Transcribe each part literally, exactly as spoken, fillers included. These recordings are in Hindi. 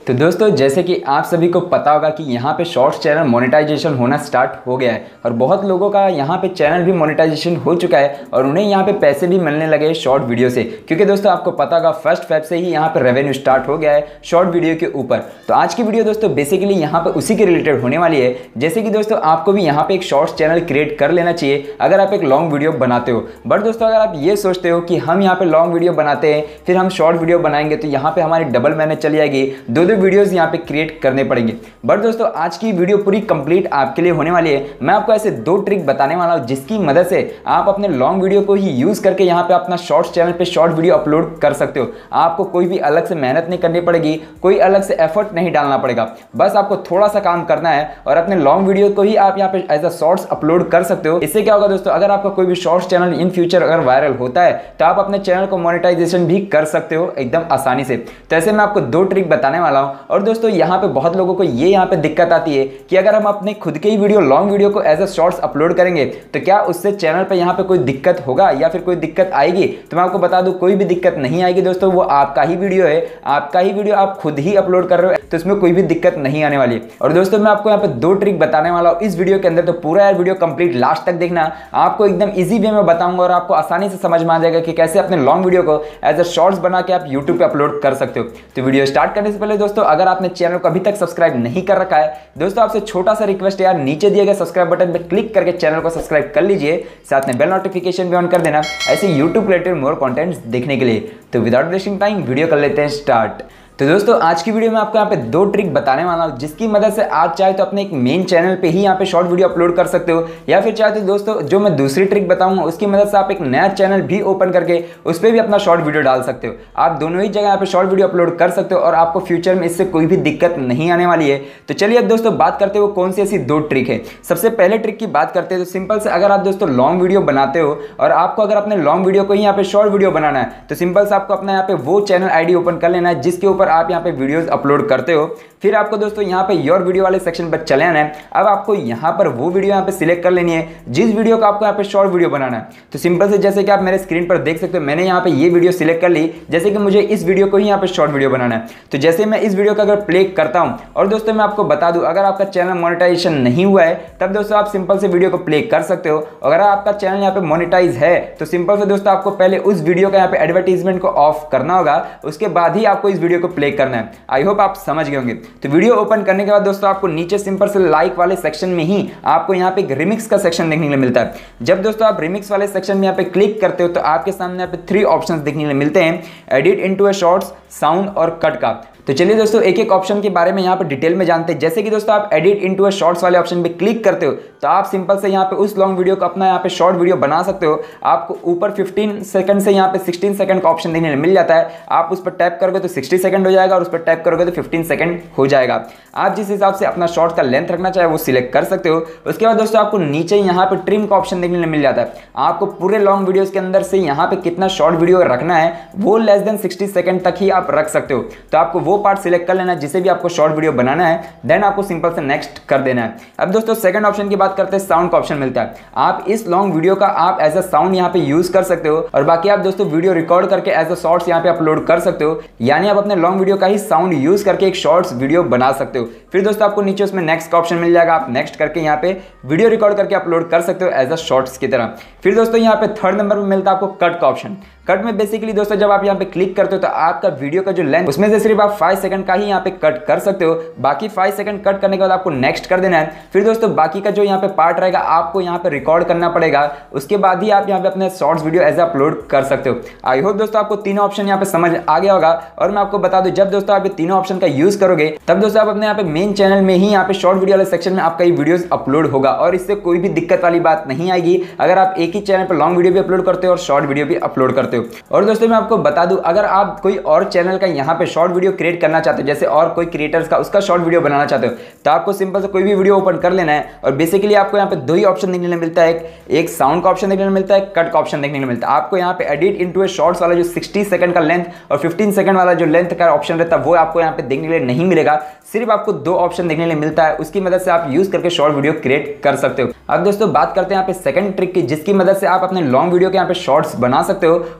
तो दोस्तों जैसे कि आप सभी को पता होगा कि यहाँ पे शॉर्ट्स चैनल मोनेटाइजेशन होना स्टार्ट हो गया है और बहुत लोगों का यहाँ पे चैनल भी मोनेटाइजेशन हो चुका है और उन्हें यहाँ पे पैसे भी मिलने लगे शॉर्ट वीडियो से, क्योंकि दोस्तों आपको पता होगा फर्स्ट फेब से ही यहाँ पे रेवेन्यू स्टार्ट हो गया है शॉर्ट वीडियो के ऊपर। तो आज की वीडियो दोस्तों बेसिकली यहाँ पे उसी के रिलेटेड होने वाली है। जैसे कि दोस्तों आपको भी यहाँ पे एक शॉर्ट्स चैनल क्रिएट कर लेना चाहिए अगर आप एक लॉन्ग वीडियो बनाते हो। बट दोस्तों अगर आप ये सोचते हो कि हम यहाँ पे लॉन्ग वीडियो बनाते हैं फिर हम शॉर्ट वीडियो बनाएंगे तो यहाँ पे हमारी डबल मेहनत चली जाएगी, दो दो वीडियोज यहाँ पे क्रिएट करने पड़ेंगे। बट दोस्तों आज की वीडियो पूरी कंप्लीट आपके लिए होने वाली है। मैं आपको ऐसे दो ट्रिक बताने वाला हूं जिसकी मदद से आप अपने लॉन्ग वीडियो को ही यूज करके यहाँ पे अपना शॉर्ट्स चैनल पे शॉर्ट वीडियो अपलोड कर सकते हो। आपको कोई भी अलग से मेहनत नहीं करनी पड़ेगी, कोई अलग से एफर्ट नहीं डालना पड़ेगा, बस आपको थोड़ा सा काम करना है और अपने लॉन्ग वीडियो को ही आप यहाँ पे एज अ शॉर्ट्स अपलोड कर सकते हो। इससे क्या होगा दोस्तों, अगर आपका कोई भी शॉर्ट्स चैनल इन फ्यूचर अगर वायरल होता है तो आप अपने चैनल को मोनेटाइजेशन भी कर सकते हो एकदम आसानी से। तो ऐसे मैं आपको दो ट्रिक बताने वाला हूं। और दोस्तों यहाँ पे बहुत लोगों को ये यहाँ पे दिक्कत आती है कि अगर हम अपने खुद के ही वीडियो लॉन्ग वीडियो को एज अ शॉर्ट्स अपलोड करेंगे तो क्या उससे चैनल पे यहाँ पे कोई दिक्कत होगा या फिर कोई दिक्कत आएगी। तो मैं आपको बता दूं कोई भी दिक्कत नहीं आएगी दोस्तों, वो आपका ही वीडियो है, आपका ही वीडियो आप खुद ही अपलोड कर रहे हो तो इसमें कोई भी दिक्कत नहीं आने वाली है। और दोस्तों मैं आपको यहाँ पे दो ट्रिक बताने वाला हूँ इस वीडियो के अंदर, तो पूरा यार वीडियो कंप्लीट लास्ट तक देखना। आपको एकदम ईजी वे में बताऊंगा और आपको आसानी से समझ में आ जाएगा कि कैसे अपने लॉन्ग वीडियो को एज अ शॉर्ट्स बना के आप यूट्यूब पे अपलोड कर सकते हो। तो वीडियो स्टार्ट करने से पहले दोस्तों अगर आपने चैनल को अभी तक सब्सक्राइब नहीं कर रखा है दोस्तों आपसे छोटा सा रिक्वेस्ट है यार, नीचे दिए गए सब्सक्राइब बटन पे क्लिक करके चैनल को सब्सक्राइब कर लीजिए, साथ में बेल नोटिफिकेशन भी ऑन कर देना ऐसे यूट्यूब रिलेटेड मोर कंटेंट्स देखने के लिए। तो विदाउट वेस्टिंग टाइम वीडियो कर लेते हैं स्टार्ट। तो दोस्तों आज की वीडियो में आपको यहाँ पे दो ट्रिक बताने वाला हूँ जिसकी मदद से आप चाहे तो अपने एक मेन चैनल पे ही यहाँ पे शॉर्ट वीडियो अपलोड कर सकते हो, या फिर चाहे तो दोस्तों जो मैं दूसरी ट्रिक बताऊंगा उसकी मदद से आप एक नया चैनल भी ओपन करके उस पर भी अपना शॉर्ट वीडियो डाल सकते हो। आप दोनों ही जगह यहाँ पे शॉर्ट वीडियो अपलोड कर सकते हो और आपको फ्यूचर में इससे कोई भी दिक्कत नहीं आने वाली है। तो चलिए अब दोस्तों बात करते हो कौन सी ऐसी दो ट्रिक है। सबसे पहले ट्रिक की बात करते हैं तो सिंपल से अगर आप दोस्तों लॉन्ग वीडियो बनाते हो और आपको अगर अपने लॉन्ग वीडियो को ही यहाँ पे शॉर्ट वीडियो बनाना है तो सिंपल से आपको अपना यहाँ पे वो चैनल आईडी ओपन कर लेना है जिसके ऊपर आप यहाँ पे वीडियो अपलोड करते हो। फिर आपको दोस्तों यहाँ पे योर वीडियो वाले सेक्शन पर चले आना है। अब आपको यहाँ पर वो वीडियो यहाँ पे सिलेक्ट कर लेनी है जिस वीडियो का आपको यहाँ पे शॉर्ट वीडियो बनाना है। तो सिंपल से जैसे कि आप मेरे स्क्रीन पर देख सकते हो मैंने यहाँ पे ये वीडियो सिलेक्ट कर ली, जैसे कि मुझे इस वीडियो को ही यहाँ पे शॉर्ट वीडियो बनाना है। तो जैसे मैं इस वीडियो का अगर प्ले करता हूँ और दोस्तों मैं आपको बता दूं अगर आपका चैनल मोनेटाइजेशन नहीं हुआ है तब दोस्तों आप सिंपल से वीडियो को प्ले कर सकते हो। अगर आपका चैनल यहाँ पे मोनेटाइज है तो सिंपल से दोस्तों आपको पहले उस वीडियो का यहाँ पे एडवर्टीजमेंट को ऑफ करना होगा, उसके बाद ही आपको इस वीडियो को प्ले करना है। आई होप आप समझ गए होंगे। तो वीडियो ओपन करने के बाद दोस्तों आपको नीचे सिंपल से लाइक वाले सेक्शन में ही आपको यहाँ पे एक रिमिक्स का सेक्शन देखने को मिलता है। जब दोस्तों आप रिमिक्स वाले सेक्शन में यहाँ पे क्लिक करते हो तो आपके सामने यहाँ पे थ्री ऑप्शंस देखने को मिलते हैं, edit into a shorts, sound और कट का। तो चलिए दोस्तों एक एक ऑप्शन के बारे में यहाँ पे डिटेल में जानते हैं। जैसे कि दोस्तों आप एडिट इनटू अ शॉर्ट्स वाले ऑप्शन पे क्लिक करते हो तो आप सिंपल से यहाँ पे उस लॉन्ग वीडियो को अपना यहाँ पे शॉर्ट वीडियो बना सकते हो। आपको ऊपर पंद्रह सेकंड से यहाँ पे सोलह सेकंड का ऑप्शन देखने मिल जाता है। आप उस पर टैप करोगे तो साठ सेकंड हो जाएगा और उस पर टैप करोगे तो पंद्रह सेकंड हो जाएगा। आप जिस हिसाब से अपना शॉर्ट का लेंथ रखना चाहे वो सिलेक्ट कर सकते हो। उसके बाद दोस्तों आपको नीचे यहाँ पे ट्रिम का ऑप्शन देखने मिल जाता है। आपको पूरे लॉन्ग वीडियोस के अंदर से यहाँ पे कितना शॉर्ट वीडियो रखना है वो लेस देन साठ सेकंड तक ही आप रख सकते हो। तो आपको वो पार्ट सिलेक्ट कर लेना जिसे भी आपको शॉर्ट वीडियो बनाना है, देन आपको सिंपल से नेक्स्ट कर देना है। अब दोस्तों सेकंड ऑप्शन की बात करते हैं, साउंड का ऑप्शन मिलता है। आप इस लॉन्ग वीडियो का आप एज अ साउंड यहाँ पे यूज कर सकते हो और बाकी आप दोस्तों वीडियो रिकॉर्ड करके एज अ शॉर्ट्स यहाँ पे अपलोड कर सकते हो, यानी आप अपने लॉन्ग वीडियो का ही साउंड यूज करके एक शॉर्ट्स वीडियो बना सकते हो। फिर दोस्तों आपको नीचे उसमें नेक्स्ट का ऑप्शन मिल जाएगा, आप नेक्स्ट करके यहाँ पे वीडियो रिकॉर्ड करके अपलोड कर सकते हो एज अ शॉर्ट्स की तरह। फिर दोस्तों यहाँ पे थर्ड नंबर में मिलता है आपको कट का ऑप्शन। कट में बेसिकली दोस्तों जब आप यहाँ पे क्लिक करते हो तो आपका वीडियो का जो लेंथ उसमें से सिर्फ आप फाइव सेकंड का ही यहाँ पे कट कर सकते हो। बाकी फाइव सेकंड कट करने के बाद आपको नेक्स्ट कर देना है। फिर दोस्तों बाकी का जो यहाँ पे पार्ट रहेगा आपको यहाँ पे रिकॉर्ड करना पड़ेगा, उसके बाद ही आप यहाँ पे अपने शॉर्ट्स वीडियो एज अपलोड कर सकते हो। आई होप दोस्तों आपको तीनों ऑप्शन यहाँ पे समझ आ गया होगा। और मैं आपको बता दूं जब दोस्तों आप ये तीनों ऑप्शन का यूज करोगे तब दोस्तों आप अपने यहाँ पे मेन चैनल में ही यहाँ पे शॉर्ट वीडियो वाले सेक्शन में आपका ये वीडियोस अपलोड होगा और इससे कोई भी दिक्कत वाली बात नहीं आएगी अगर आप एक ही चैनल पर लॉन्ग वीडियो भी अपलोड करते हो और शॉर्ट वीडियो भी अपलोड करते हो। और दोस्तों मैं आपको बता दूं अगर आप कोई और चैनल का यहाँ पे शॉर्ट वीडियो क्रिएट करना चाहते हो, जैसे और कोई क्रिएटर्स का उसका शॉर्ट वीडियो बनाना चाहते हो, तो आपको सिंपल से कोई भी वीडियो ओपन कर लेना है और बेसिकली आपको यहाँ पे दो ही ऑप्शन देखने को मिलता है, एक साउंड का ऑप्शन देखने को मिलता है, कट का ऑप्शन देखने को मिलता है। आपको यहाँ पे एडिट इनटू अ शॉर्ट्स वाला जो साठ सेकंड का लेंथ और पंद्रह सेकंड वाला जो लेंथ का ऑप्शन रहता है वो आपको यहाँ पे देखने के लिए नहीं मिलेगा। सिर्फ आपको दो ऑप्शन देखने के लिए मिलता है, उसकी मदद से आप यूज करके शॉर्ट वीडियो क्रिएट कर सकते हो। अब दोस्तों बात करते हैं यहाँ पे सेकंड ट्रिक की जिसकी मदद से आप अपने लॉन्ग वीडियो के यहाँ पे शॉर्ट्स बना सकते हो।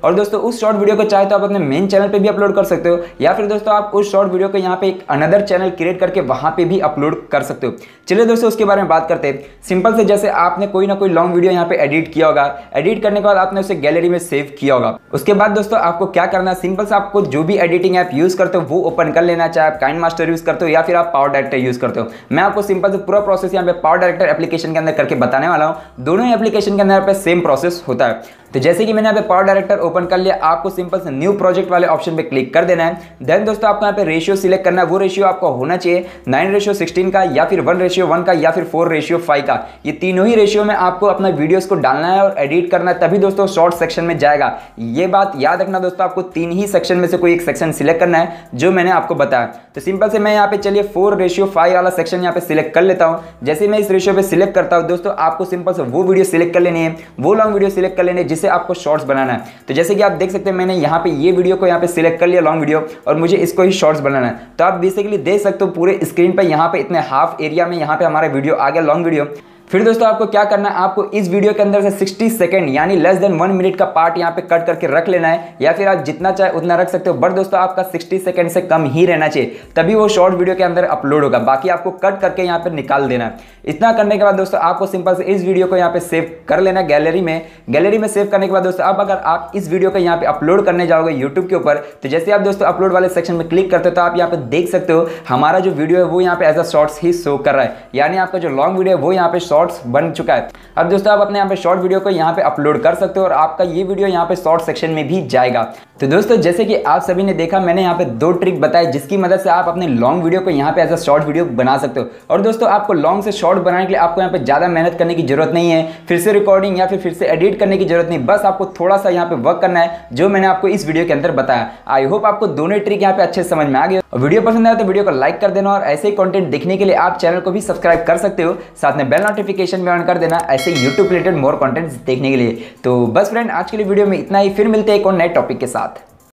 और दोस्तों उस शॉर्ट वीडियो को चाहे तो आप अपने मेन चैनल पे भी अपलोड कर सकते हो, या फिर दोस्तों आप उस शॉर्ट वीडियो को यहाँ पे एक अनदर चैनल क्रिएट करके वहां पे भी अपलोड कर सकते हो। चलिए दोस्तों उसके बारे में बात करते हैं। सिंपल से जैसे आपने कोई ना कोई लॉन्ग वीडियो यहाँ पे एडिट किया होगा, एडिट करने के बाद आपने उसे गैलरी में सेव किया होगा। उसके बाद दोस्तों आपको क्या करना है, सिंपल से आपको जो भी एडिटिंग ऐप यूज करते हो वो ओपन कर लेना, चाहे आप काइनमास्टर यूज करते हो या फिर आप पावर डायरेक्टर यूज करते हो। मैं आपको सिंपल से पूरा प्रोसेस यहाँ पे पावर डायरेक्टर एप्लीकेशन के अंदर करके बताने वाला हूँ। दोनों ही एप्लीकेशन के अंदर पे सेम प्रोसेस होता है। तो जैसे कि मैंने यहाँ पे पावर डायरेक्टर ओपन कर लिया, आपको सिंपल से न्यू प्रोजेक्ट वाले ऑप्शन पे क्लिक कर देना है। देन दोस्तों आपको यहाँ पे रेशियो सिलेक्ट करना है। वो रेशियो आपको होना चाहिए नाइन रेशियो सिक्सटीन का, या फिर वन रेशियो वन का, या फिर फोर रेशियो फाइव का। ये तीनों ही रेशियो में आपको अपना वीडियोस को डालना है और एडिट करना है, तभी दोस्तों शॉर्ट सेक्शन में जाएगा। ये बात याद रखना दोस्तों, आपको तीन ही सेक्शन में से कोई एक सेक्शन सिलेक्ट करना है जो मैंने आपको बताया। तो सिंपल से मैं यहाँ पे चलिए फोर रेशियो फाइव वाला सेक्शन यहाँ पे सिलेक्ट कर लेता हूँ। जैसे मैं इस रेशियो पे सिलेक्ट करता हूँ दोस्तों, आपको सिंपल से वो वीडियो सिलेक्ट कर लेनी है, वो लॉन्ग वीडियो सिलेक्ट कर लेनी है जिसे आपको शॉर्ट्स बनाना है। तो जैसे कि आप देख सकते हैं मैंने यहाँ पे ये वीडियो को यहाँ पे सिलेक्ट कर लिया लॉन्ग वीडियो, और मुझे इसको ही शॉर्ट्स बनाना है। तो आप बेसिकली देख सकते हो पूरे स्क्रीन पे यहाँ पे इतने हाफ एरिया में यहाँ पे हमारा वीडियो आ गया लॉन्ग वीडियो। फिर दोस्तों आपको क्या करना है, आपको इस वीडियो के अंदर से सिक्सटी सेकंड यानी लेस देन वन मिनट का पार्ट यहाँ पे कट करके रख लेना है, या फिर आप जितना चाहे उतना रख सकते हो, बट दोस्तों आपका सिक्सटी सेकंड से कम ही रहना चाहिए, तभी वो शॉर्ट वीडियो के अंदर अपलोड होगा। बाकी आपको कट करके यहाँ पे निकाल देना है। इतना करने के बाद दोस्तों आपको सिंपल से इस वीडियो को यहाँ पे सेव कर लेना है गैलरी में। गैलरी में सेव करने के बाद दोस्तों अब अगर आप इस वीडियो को यहाँ पे अपलोड करने जाओगे यूट्यूब के ऊपर, तो जैसे आप दोस्तों अपलोड वाले सेक्शन में क्लिक करते हो तो आप यहाँ पे देख सकते हो हमारा जो वीडियो है वो यहाँ पे एज अ शॉर्ट्स ही शो कर रहा है, यानी आपका जो लॉन्ग वीडियो है वो यहाँ पे शॉर्ट्स बन चुका है। अब दोस्तों आप अपने यहाँ पे शॉर्ट वीडियो को यहाँ पे अपलोड कर सकते हो और आपका ये वीडियो यहाँ पे शॉर्ट सेक्शन में भी जाएगा। तो दोस्तों जैसे कि आप सभी ने देखा, मैंने यहाँ पे दो ट्रिक बताई जिसकी मदद से आप अपने लॉन्ग वीडियो को यहाँ पे एज अ शॉर्ट वीडियो बना सकते हो। और दोस्तों आपको लॉन्ग से शॉर्ट बनाने के लिए आपको यहाँ पे ज्यादा मेहनत करने की जरूरत नहीं है, फिर से रिकॉर्डिंग या फिर फिर से एडिट करने की जरूरत नहीं, बस आपको थोड़ा सा यहाँ पे वर्क करना है जो मैंने आपको इस वीडियो के अंदर बताया। आई होप आपको दोनों ट्रिक यहाँ पे अच्छे समझ में आ गए। और वीडियो पसंद आया तो वीडियो को लाइक कर देना, और ऐसे ही कंटेंट देखने के लिए आप चैनल को भी सब्सक्राइब कर सकते हो, साथ में बेल नोटिफिकेशन भी ऑन कर देना ऐसे यूट्यूब रिलेटेड मोर कंटेंट देखने के लिए। तो बस फ्रेंड आज के लिए वीडियो में इतना ही, फिर मिलते हैं एक और नए टॉपिक के साथ।